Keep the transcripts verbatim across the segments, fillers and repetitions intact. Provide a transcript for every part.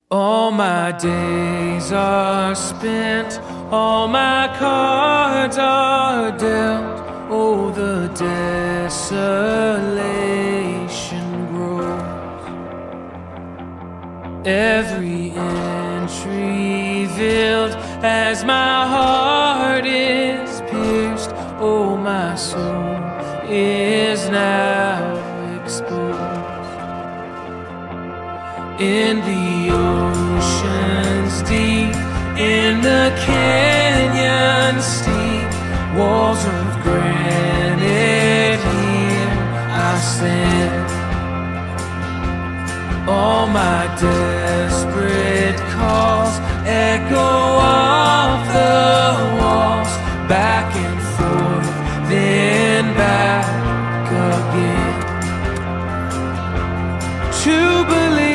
All my days are spent, all my cards are dealt. Oh, the desolation grows. Every inch revealed as my heart is pierced. Oh, my soul is now exposed. In the oceans deep, in the canyon steep, walls of granite here I stand. All my desperate calls echo off the walls, back and forth, then back again. To believe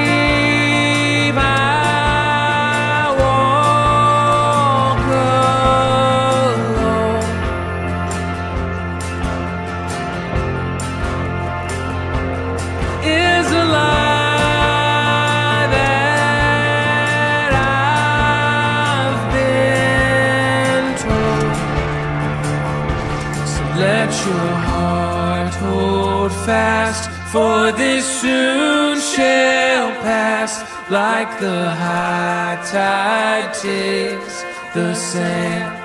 is a lie that I've been told. So let your heart hold fast, for this soon shall pass. Like the high tide takes the sand,